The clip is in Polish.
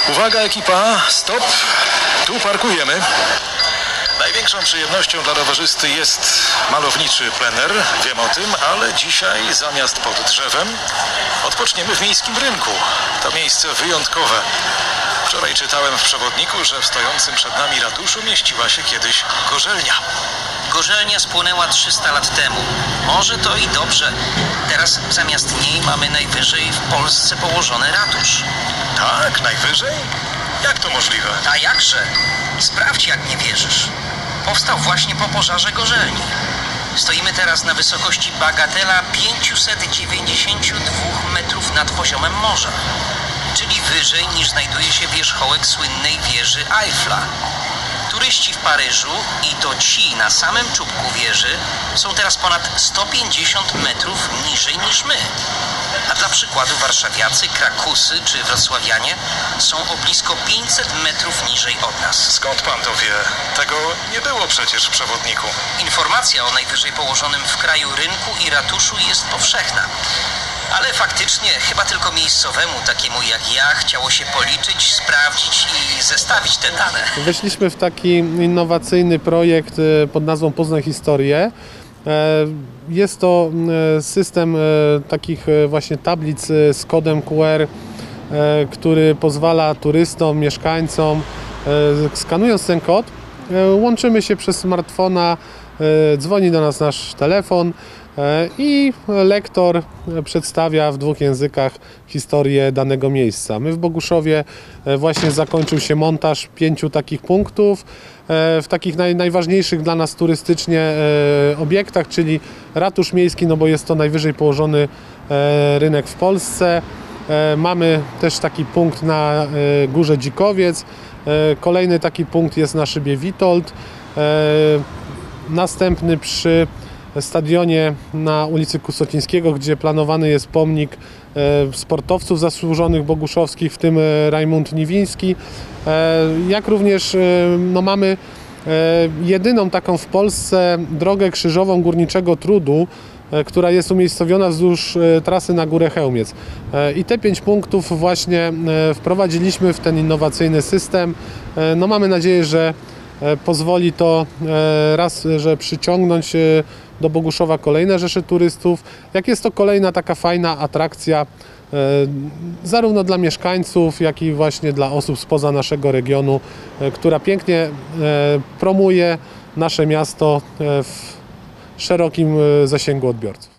Uwaga ekipa, stop, tu parkujemy. Największą przyjemnością dla rowerzysty jest malowniczy plener, wiem o tym, ale dzisiaj zamiast pod drzewem odpoczniemy w miejskim rynku. To miejsce wyjątkowe. Wczoraj czytałem w przewodniku, że w stojącym przed nami ratuszu mieściła się kiedyś gorzelnia. Gorzelnia spłonęła 300 lat temu. Może to i dobrze. Teraz zamiast niej mamy najwyżej w Polsce położony ratusz. Tak, najwyżej? Jak to możliwe? A jakże? Sprawdź, jak nie wierzysz. Powstał właśnie po pożarze gorzelni. Stoimy teraz na wysokości bagatela 592 metrów nad poziomem morza, czyli wyżej niż znajduje się wierzchołek słynnej wieży Eiffla. Turyści w Paryżu, i to ci na samym czubku wieży, są teraz ponad 150 metrów niżej niż my. A dla przykładu warszawiacy, krakusy czy wrocławianie są o blisko 500 metrów niżej od nas. Skąd pan to wie? Tego nie było przecież w przewodniku. Informacja o najwyżej położonym w kraju rynku i ratuszu jest powszechna. Ale faktycznie chyba tylko miejscowemu, takiemu jak ja, chciało się policzyć, sprawdzić i zestawić te dane. Weszliśmy w taki innowacyjny projekt pod nazwą Poznaj Historię. Jest to system takich właśnie tablic z kodem QR, który pozwala turystom, mieszkańcom, skanując ten kod, łączymy się przez smartfona, dzwoni do nas nasz telefon i lektor przedstawia w 2 językach historię danego miejsca. My w Boguszowie właśnie zakończył się montaż 5 takich punktów w takich najważniejszych dla nas turystycznie obiektach, czyli ratusz miejski, no bo jest to najwyżej położony rynek w Polsce. Mamy też taki punkt na Górze Dzikowiec. Kolejny taki punkt jest na szybie Witold. Następny przy stadionie na ulicy Kusocińskiego, gdzie planowany jest pomnik sportowców zasłużonych boguszowskich, w tym Rajmund Niwiński. Jak również no, mamy jedyną taką w Polsce drogę krzyżową górniczego trudu, która jest umiejscowiona wzdłuż trasy na Górę Chełmiec. I te 5 punktów właśnie wprowadziliśmy w ten innowacyjny system. No, mamy nadzieję, że pozwoli to raz, że przyciągnąć do Boguszowa kolejne rzesze turystów, jak jest to kolejna taka fajna atrakcja zarówno dla mieszkańców, jak i właśnie dla osób spoza naszego regionu, która pięknie promuje nasze miasto w szerokim zasięgu odbiorców.